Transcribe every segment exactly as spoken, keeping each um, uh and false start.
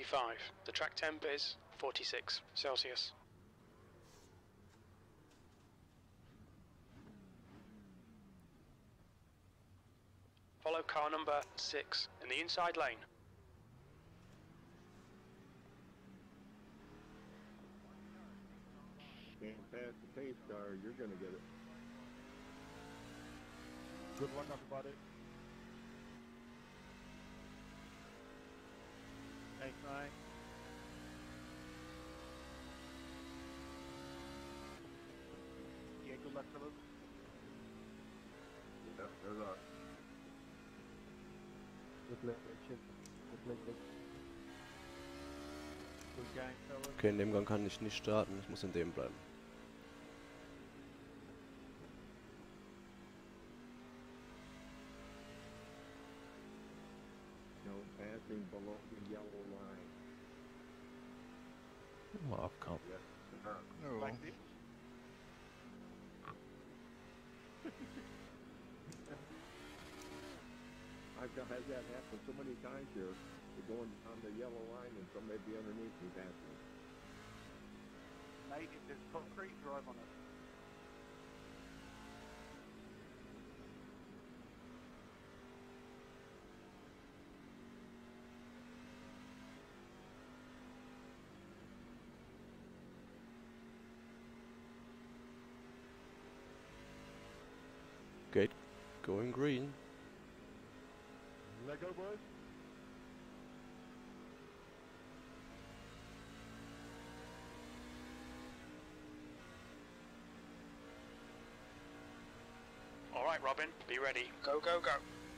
ninety-five. The track temp is forty-six Celsius. Follow car number six in the inside lane. Can't pass the pace car, you're gonna get it. Good luck, everybody. Thanks, nine. Yeah, good luck, fellas. Yeah, there's our. Good luck, Chip. Good luck, good. Good gang, fellas. Okay, in dem Gang kann ich nicht starten, ich muss in dem bleiben. No passing below the yellow line. Mal abkaum. Yes, sir. No. Like this? I've got had that happen so many times here. You're going on the yellow line and somebody be underneath me passing. Mate, if there's concrete, drive on it. Gate going green. Let go, boys. All right, Robin, be ready. Go, go, go.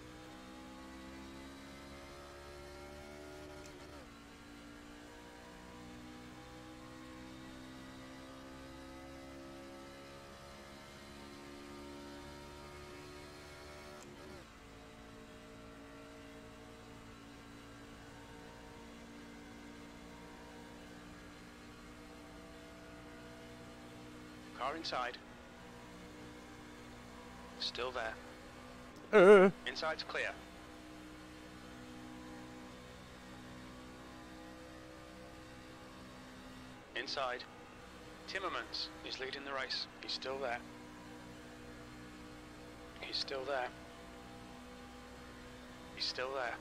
Car inside. Still there. Äh. Inside's clear. Inside. Timmermans is leading the race. He's still there. He's still there. He's still there.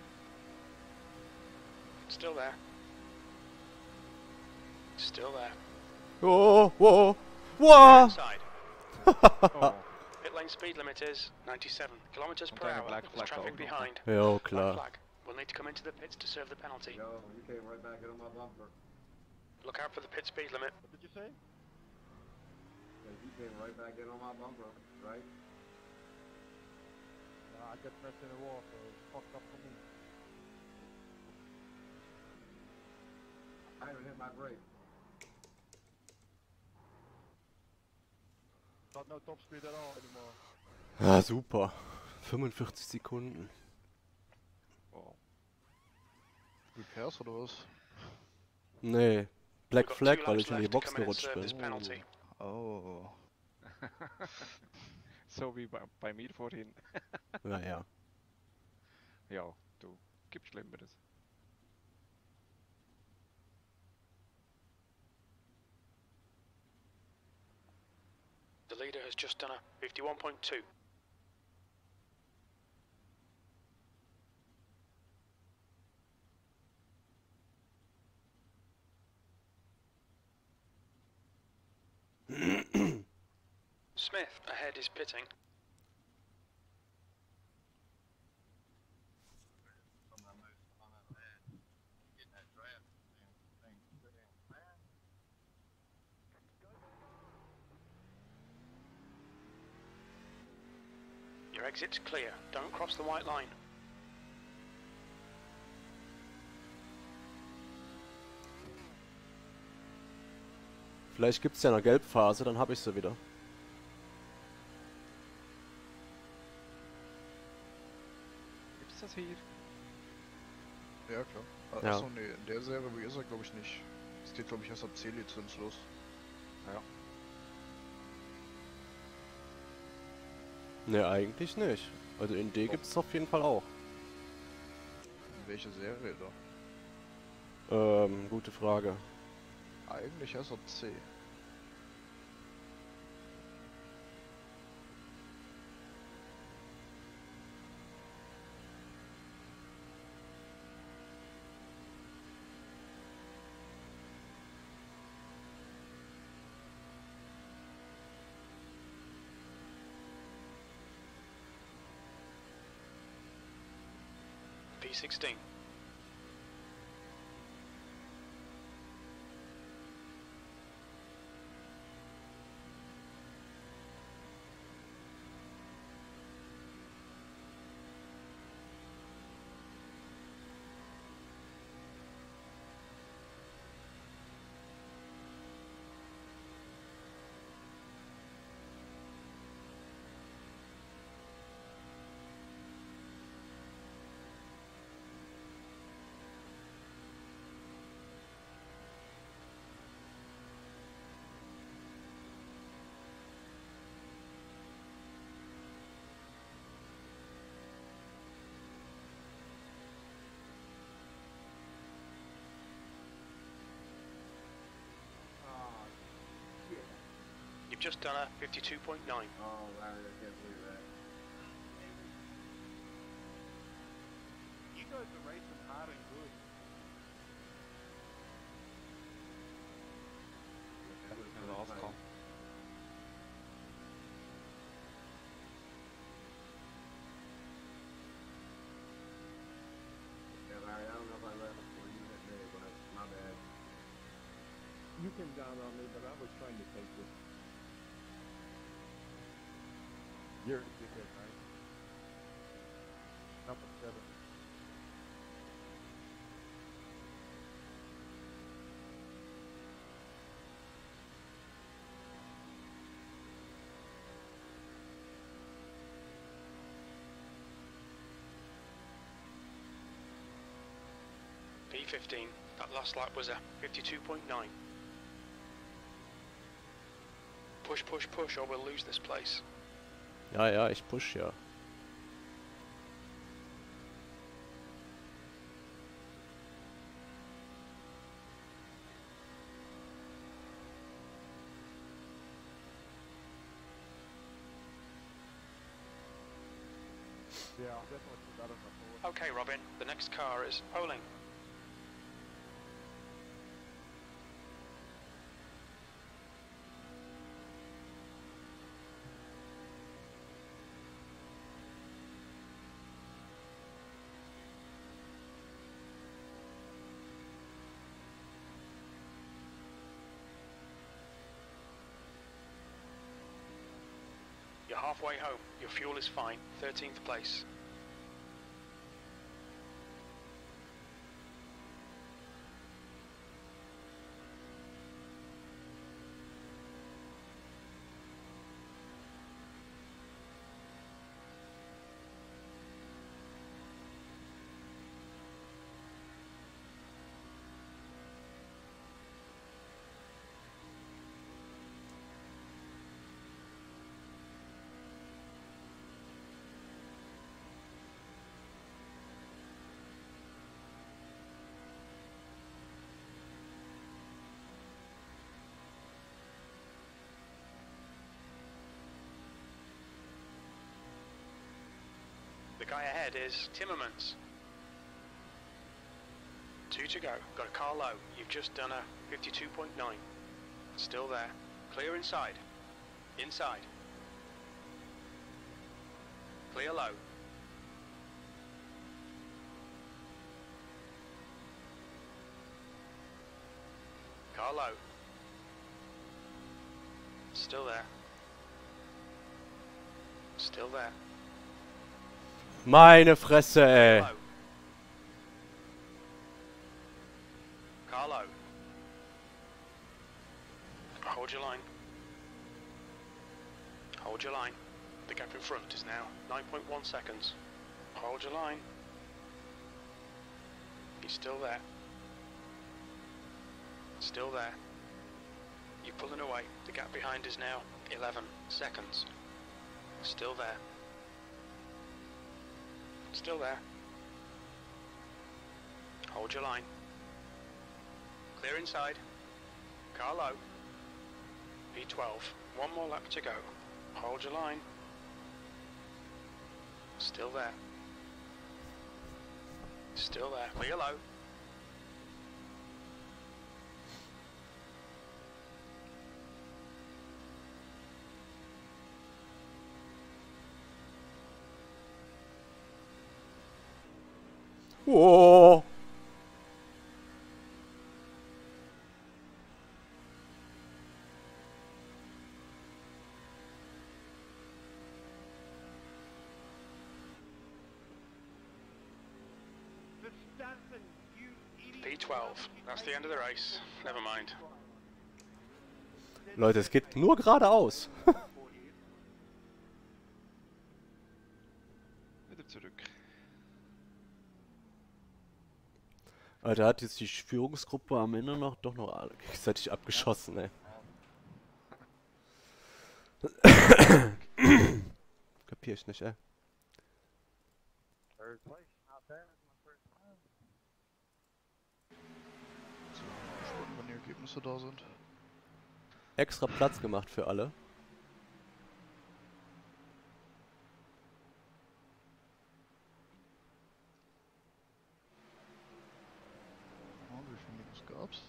Still there. Still there. Oh, whoa, whoa. Inside. Oh. Pit lane speed limit is ninety-seven kilometers per Don't hour. black There's flag traffic over. behind. Ja, Black klar. flag. We'll need to come into the pits to serve the penalty. Yo, you came right back in on my bumper. Look out for the pit speed limit. What did you say? Yeah, you came right back in on my bumper, right? Uh, I got pressed in the wall, so it's fucked up for me. I haven't hit my brake. Got no top speed at all anymore. Ah, super. fünfundvierzig Sekunden. Wow. Repairs oder was? Nee. Black We've got Flag, two weil laps ich in die left to Box come in and gerutscht serve this bin. penalty. Oh. So wie bei, bei mir vorhin. Naja. Ja, du, gibt Schlimmeres. The leader has just done a fifty-one point two. Smith ahead is pitting. Your exit's clear. Don't cross the white line. Vielleicht gibt's ja eine Gelbphase, dann hab ich sie wieder. Gibt's das hier? Ja, klar. Ah, Ja. Achso, nee, in der Serie wie ist er, glaube ich, nicht. Es geht, glaube ich, erst ab C-Lizenz los. Ja. Ne, eigentlich nicht. Also in D Doch. gibt's auf jeden Fall auch. In welche Serie da? Ähm, gute Frage. Eigentlich S O C. P sixteen. You've just done a fifty-two point nine. Oh, Larry, I can't believe that. You guys are racing hard and good. Een afkant. Yeah, Larry, I don't know if I left for you that day, but my bad. You came down on me, but I was trying to take this. You're a dickhead, mate. Number seven. P fifteen. That last lap was a fifty-two point nine. Push, push, push, or we'll lose this place. Ja, ja, ich push ja. Yeah, I'll definitely put that on the board. Okay, Robin, the next car is Poling. You're halfway home. Your fuel is fine. thirteenth place. The guy ahead is Timmermans. Two to go. Got a car low. You've just done a fifty-two point nine. Still there. Clear inside. Inside. Clear low. Car low. Still there. Still there. Meine Fresse, ey. Low. Car low. Hold your line. Hold your line. The gap in front is now nine point one seconds. Hold your line. He's still there. Still there. You're pulling away. The gap behind is now eleven seconds. Still there. Still there. Hold your line. Clear inside. Car low. P twelve. One more lap to go. Hold your line. Still there. Still there. Clear low. Oh. Verstappen, you idiot. P twelve. That's the end of the race. Never mind. Leute, es geht nur geradeaus. Bitte zurück. Alter, hat jetzt die Führungsgruppe am Ende noch doch noch alle gegenseitig abgeschossen, ey. Kapier ich nicht, ey. Third place, not bad. My first time. So, gespannt, wann die Ergebnisse da sind. Extra Platz gemacht für alle. Und wie viel Minus gab's?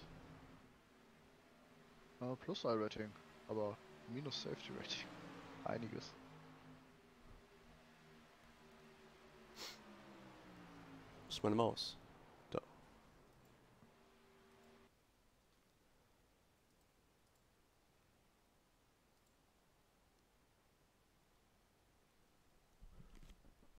Äh, plus I-Rating, aber minus Safety Rating. Einiges. Das ist meine Maus.